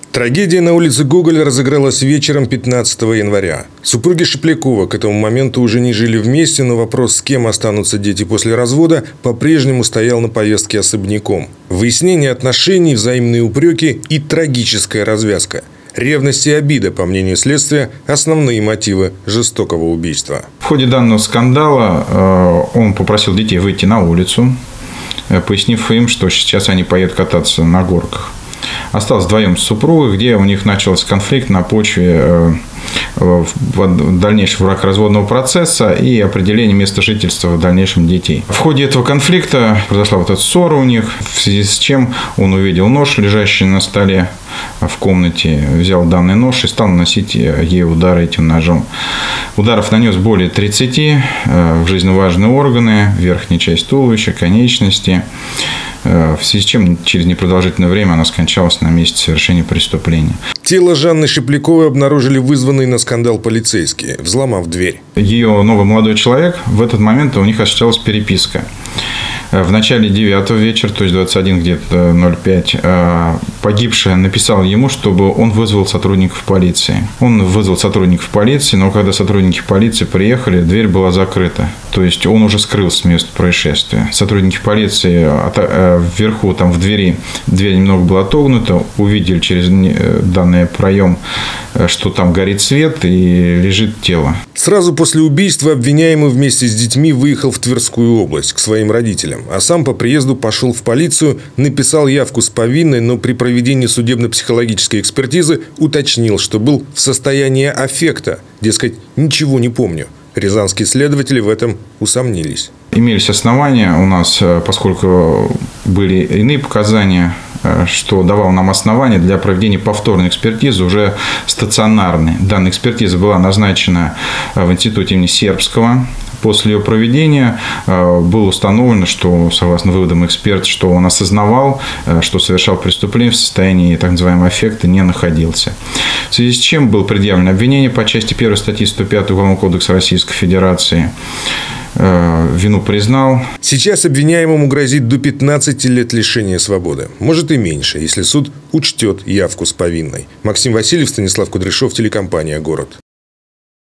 Трагедия на улице Гоголя разыгралась вечером 15 января. Супруги Шеплякова к этому моменту уже не жили вместе, но вопрос, с кем останутся дети после развода, по-прежнему стоял на повестке особняком. Выяснение отношений, взаимные упреки и трагическая развязка. Ревность и обида, по мнению следствия, основные мотивы жестокого убийства. В ходе данного скандала он попросил детей выйти на улицу, пояснив им, что сейчас они поедут кататься на горках. Осталось вдвоем с супругой, где у них начался конфликт на почве дальнейшего бракоразводного процесса и определения места жительства в дальнейшем детей. В ходе этого конфликта произошла вот эта ссора у них, в связи с чем он увидел нож, лежащий на столе в комнате, взял данный нож и стал наносить ей удары этим ножом. Ударов нанес более 30 в жизненно важные органы, верхняя часть туловища, конечности, в связи с чем через непродолжительное время она скончалась на месте совершения преступления. Тело Жанны Шепляковой обнаружили вызванные на скандал полицейские, взломав дверь. Ее новый молодой человек, в этот момент у них осуществлялась переписка. В начале 9 вечера, то есть 21 где-то 05, погибшая написала ему, чтобы он вызвал сотрудников полиции. Он вызвал сотрудников полиции, но когда сотрудники полиции приехали, дверь была закрыта. То есть он уже скрылся с места происшествия. Сотрудники полиции вверху, там в двери, дверь немного была отогнута, увидели через данный проем, что там горит свет и лежит тело. Сразу после убийства обвиняемый вместе с детьми выехал в Тверскую область к своим родителям, а сам по приезду пошел в полицию, написал явку с повинной, но при проведении судебно-психологической экспертизы уточнил, что был в состоянии аффекта, дескать, ничего не помню. Рязанские следователи в этом усомнились. Имелись основания у нас, поскольку были иные показания, что давало нам основания для проведения повторной экспертизы уже стационарной. Данная экспертиза была назначена в институте имени Сербского. После ее проведения было установлено, что, согласно выводам эксперта, что он осознавал, что совершал преступление, в состоянии так называемого аффекта не находился. В связи с чем было предъявлено обвинение по части 1 статьи 105 Уголовного кодекса Российской Федерации. Вину признал. Сейчас обвиняемому грозит до 15 лет лишения свободы. Может и меньше, если суд учтет явку с повинной. Максим Васильев, Станислав Кудряшов, телекомпания «Город».